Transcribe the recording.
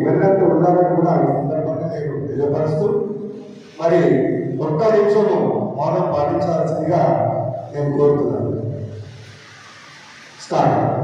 వెళ్ళినట్టు ఉండాలని కూడా ఈ సందర్భంగా నేను తెలియపరుస్తూ మరి ఒక్క నిమిషము మౌనం పాటించాల్సిందిగా నేను కోరుతున్నాను. స్టార్ట్.